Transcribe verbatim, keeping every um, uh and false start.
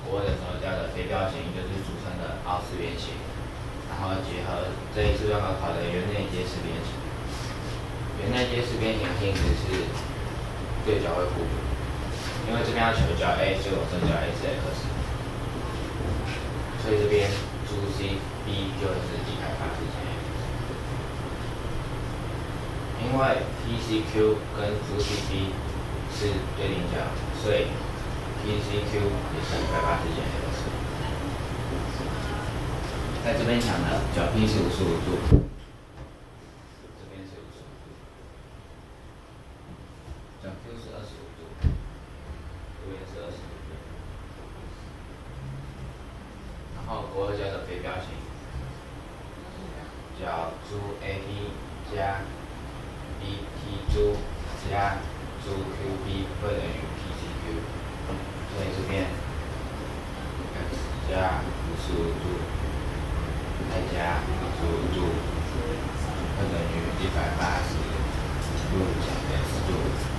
国二的时候教的非标型就是组成的凹四边形，然后结合这一次段考考的圆内接四边形。圆内接四边形的性质是对角会互补，因为这边要求角 A 是有正角 A 是 x， 所以这边珠 C B 就会是一百八十减 x。因为 P C Q 跟珠 C B 是对顶角，所以 P C Q 也是一百八十减 x。在这边讲的角 P 是五十五度，这边是五十五度，角 Q 是二十五度，这边是二十五度。然后国二教的非标型，角珠 A B 加 B T 珠加珠 Q B 会等于 P C Q， 所以这边 x 加五十五度，再加五十五度，会等于一百八十度减 x 度。